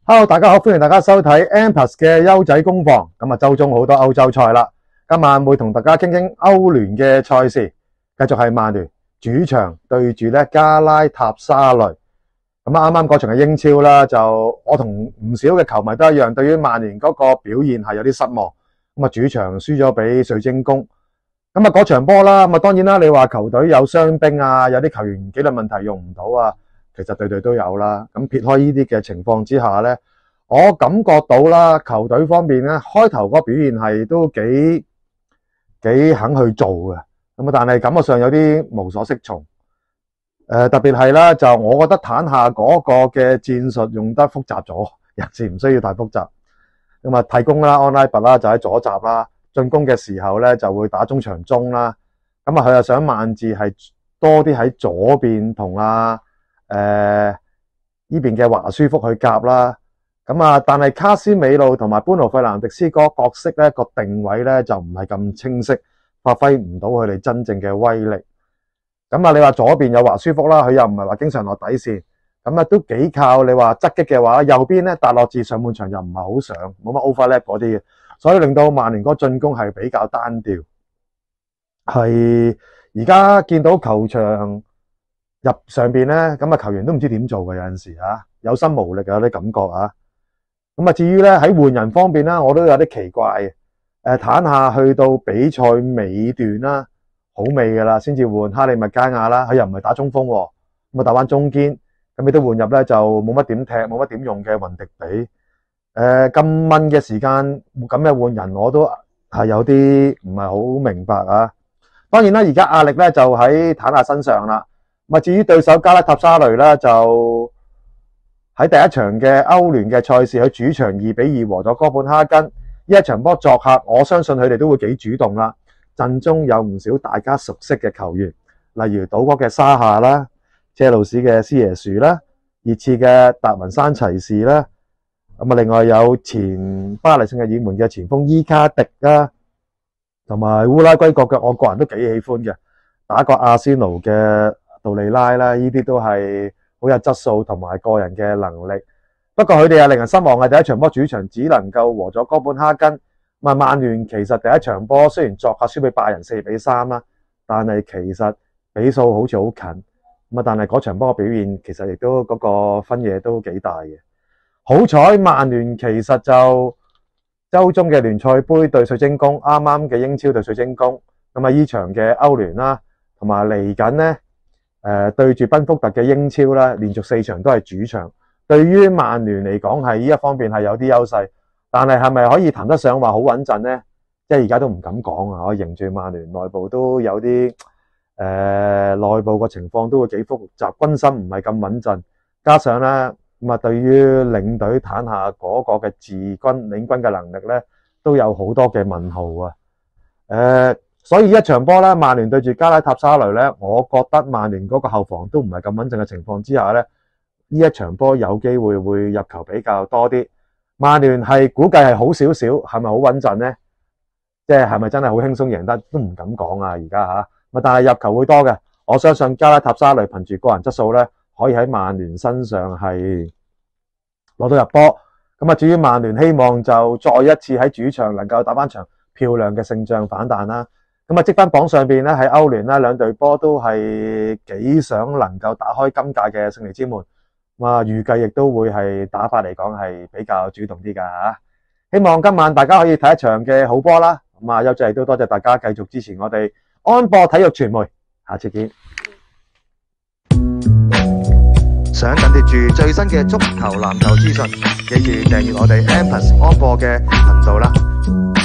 Hello，大家好，歡迎大家收睇 M+ 嘅優仔工房。咁啊，周中好多歐洲賽啦。今晚會同大家傾傾歐聯嘅賽事，繼續係曼聯主場對住咧加拉塔沙雷。咁啊，啱啱嗰場嘅英超啦，就我同唔少嘅球迷都一樣，對於曼聯嗰個表現係有啲失望。咁啊，主場輸咗俾水晶宮。咁啊，嗰場波啦，咁啊，當然啦，你話球隊有傷兵啊，有啲球員紀律問題用唔到啊。其實隊隊都有啦，咁撇開呢啲嘅情況之下咧，我感覺到啦，球隊方面咧開頭嗰個表現係都幾肯去做嘅，咁啊，但係感覺上有啲無所適從。特別係啦，就我覺得坦下嗰個嘅戰術用得複雜咗，有時唔需要太複雜。咁啊，替攻啦，安拉拔啦就喺左閘啦，進攻嘅時候咧就會打中場中啦。咁啊，佢又想曼治係多啲喺左邊同呢邊嘅華舒福去夾啦，咁啊，但係卡斯美路同埋班奴費南迪斯嗰個角色咧個定位咧就唔係咁清晰，發揮唔到佢哋真正嘅威力。咁啊，你話左邊有華舒福啦，佢又唔係話經常落底線，咁啊都幾靠你話側擊嘅話，右邊咧達洛治上半場又唔係好上，冇乜 overlap 嗰啲嘅，所以令到曼聯嗰個進攻係比較單調。係而家見到球場入上邊咧，咁啊球員都唔知點做嘅，有陣時有心無力有啲感覺啊。咁啊至於咧喺換人方面啦，我都有啲奇怪嘅。坦下去到比賽尾段啦，好尾噶啦，先至換哈利麥加亞啦，佢又唔係打中鋒，咁啊打翻中堅，咁你都換入咧就冇乜點踢，冇乜點用嘅雲迪比。咁悶嘅時間咁嘅換人，我都係有啲唔係好明白啊。當然啦，而家壓力咧就喺坦下身上啦。咁啊，至於對手加拉塔沙雷啦，就喺第一場嘅歐聯嘅賽事，佢主場2-2和咗哥本哈根。呢一場波作客，我相信佢哋都會幾主動啦。陣中有唔少大家熟悉嘅球員，例如島國嘅沙夏啦、車路士嘅斯耶樹啦、熱刺嘅達文山齊士啦。咁啊，另外有前巴黎聖日耳門嘅前鋒伊卡迪啦，同埋烏拉圭國嘅，我個人都幾喜歡嘅，打過阿仙奴嘅杜利拉啦，呢啲都係好有質素同埋個人嘅能力。不過佢哋係令人失望嘅，第一場波主場只能夠和咗哥本哈根。曼聯其實第一場波雖然作客輸俾拜仁4-3啦，但係其實比數好似好近。但係嗰場波嘅表現其實亦都嗰個分野都幾大嘅。好彩曼聯其實就周中嘅聯賽杯對水晶宮，啱啱嘅英超對水晶宮，咁啊呢場嘅歐聯啦，同埋嚟緊咧對住賓福特嘅英超啦，連續4場都係主場。對於曼聯嚟講係呢一方面係有啲優勢，但係係咪可以談得上話好穩陣呢？即係而家都唔敢講啊！我認住曼聯內部都有啲內部個情況都會幾複雜，軍心唔係咁穩陣，加上咧咁啊，對於領隊坦下嗰個嘅治軍領軍嘅能力咧，都有好多嘅問號啊！所以一場波咧，曼聯對住加拉塔沙雷咧，我覺得曼聯嗰個後防都唔係咁穩陣嘅情況之下咧，呢一場波有機會會入球比較多啲。曼聯係估計係好少少，係咪好穩陣呢？即係咪真係好輕鬆贏得都唔敢講啊！而家但係入球會多嘅，我相信加拉塔沙雷憑住個人質素咧，可以喺曼聯身上係攞到入波。咁啊，至於曼聯希望就再一次喺主場能夠打翻場漂亮嘅勝仗反彈啦。咁啊，積分榜上邊咧喺歐聯咧，兩隊波都係幾想能夠打開今屆嘅勝利之門。預計亦都會係打法嚟講係比較主動啲㗎嚇。希望今晚大家可以睇一場嘅好波啦。優仔亦都多謝大家繼續支持我哋安播體育傳媒，下次見。 想緊貼住最新嘅足球籃球資訊，記住訂閱我哋 M+ 安播嘅頻道啦。